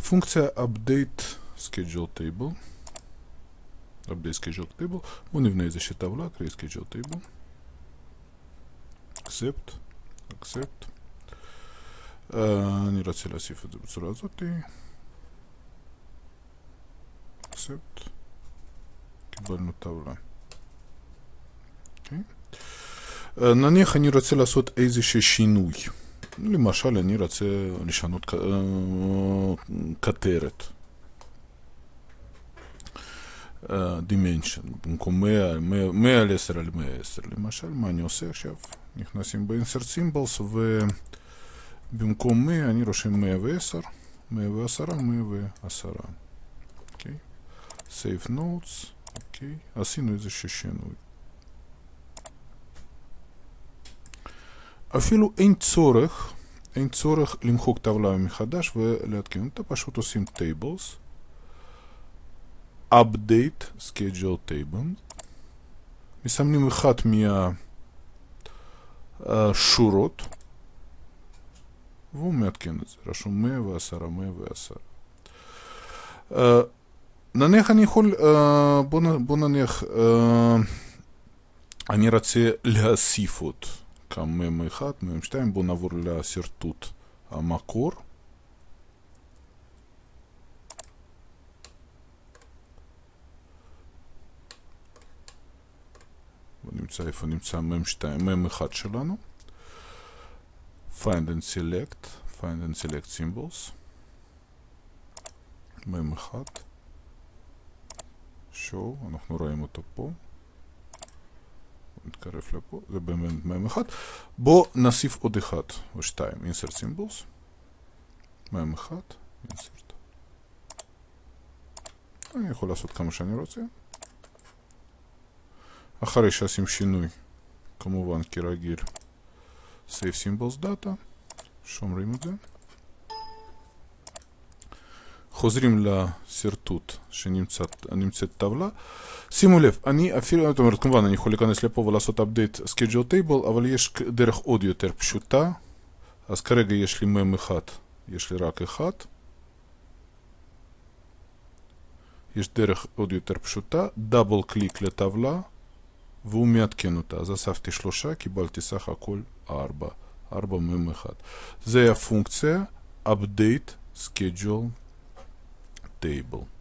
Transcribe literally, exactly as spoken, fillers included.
פונקציה update schedule table. update schedule table. בואו נבנה איזושהי טבלה, create schedule table. accept. accept. Uh, אני רוצה להוסיף את זה בצורה הזאת. accept. קיבלנו טבלה. Okay. Uh, נניח אני רוצה לעשות איזשהו שינוי. למשל, אני רוצה לשנות כתרת. dimension. במקום מאה על עשר על מאה עשר. למשל, מה אני עושה עכשיו? נכנסים ב-insert symbols ובמקום מאה אני רושם מאה ועשר. מאה ועשר, מאה ועשר. אוקיי. save notes. אוקיי. עשינו איזשהו שינוי. אפילו אין צורך, אין צורך למחוק טבלה מחדש ולהתקין אותה, פשוט עושים tables, update schedule table, מסמנים אחת מהשורות, והוא מעדכן את זה, רשום מאה ועשר, מאה ועשר. נניח אני יכול, בוא נניח, אני רוצה להוסיף עוד. כאן מם אחד, מם שתיים, בואו נעבור לשרטוט המקור. ונמצא איפה נמצא מם שתיים, מם אחד שלנו. find and select, find and select symbols. מם אחד. show, אנחנו רואים אותו פה. נתקרב לפה, זה באמת מם אחד. בוא נוסיף עוד אחד או שתיים. insert symbols. מם אחד. insert. אני יכול לעשות כמה שאני רוצה. אחרי שעושים שינוי, כמובן כרגיל, save symbols data. שומרים את זה. חוזרים לשרטוט שנמצאת טבלה. שימו לב, אני אפילו, זאת אומרת, כמובן, אני יכול להיכנס לפה ולעשות update schedule table, אבל יש דרך עוד יותר פשוטה. אז כרגע יש לי מם אחד, יש לי רק אחד. יש דרך עוד יותר פשוטה, דאבל קליק לטבלה, והוא מעדכן אותה. אז אספתי שלושה, קיבלתי סך הכל ארבע. ארבע מם אחד. זה הפונקציה update schedule table.